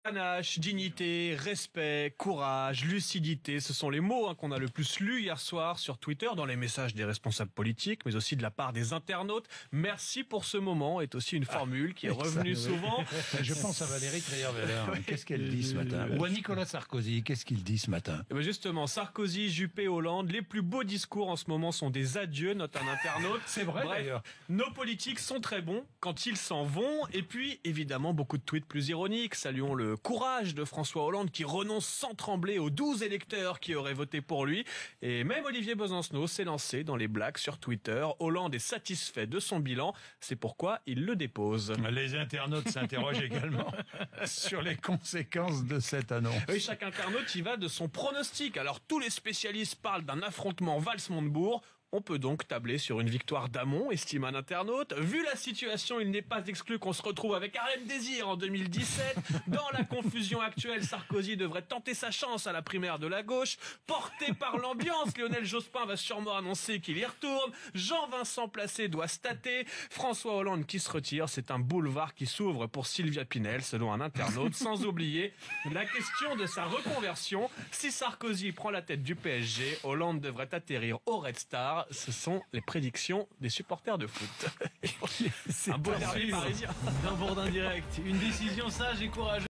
Panache, dignité, respect, courage, lucidité, ce sont les mots qu'on a le plus lus hier soir sur Twitter, dans les messages des responsables politiques, mais aussi de la part des internautes. Merci pour ce moment est aussi une formule qui est revenue souvent. Je pense à Valérie Trierweiler. Qu'est-ce qu'elle dit ce matin? Ou à Nicolas Sarkozy, qu'est-ce qu'il dit ce matin? Et bien justement, Sarkozy, Juppé, Hollande, les plus beaux discours en ce moment sont des adieux, note un internaute. C'est vrai. Bref, d'ailleurs. Nos politiques sont très bons quand ils s'en vont. Et puis, évidemment, beaucoup de tweets plus ironiques. Saluons le courage de François Hollande qui renonce sans trembler aux 12 électeurs qui auraient voté pour lui. Et même Olivier Besancenot s'est lancé dans les blagues sur Twitter. Hollande est satisfait de son bilan. C'est pourquoi il le dépose. Les internautes s'interrogent également sur les conséquences de cette annonce. Oui, chaque internaute y va de son pronostic. Alors, tous les spécialistes parlent d'un affrontement Valls-Montebourg. On peut donc tabler sur une victoire d'Hamon, estime un internaute. Vu la situation, il n'est pas exclu qu'on se retrouve avec Harlem Désir en 2017. Dans la confusion actuelle, Sarkozy devrait tenter sa chance à la primaire de la gauche. Porté par l'ambiance, Lionel Jospin va sûrement annoncer qu'il y retourne. Jean-Vincent Placé doit stater. François Hollande qui se retire, c'est un boulevard qui s'ouvre pour Sylvia Pinel, selon un internaute. Sans oublier la question de sa reconversion. Si Sarkozy prend la tête du PSG, Hollande devrait atterrir au Red Star. Ce sont les prédictions des supporters de foot. C'est un beau derby parisien. d'un Bourdin direct. Une décision sage et courageuse.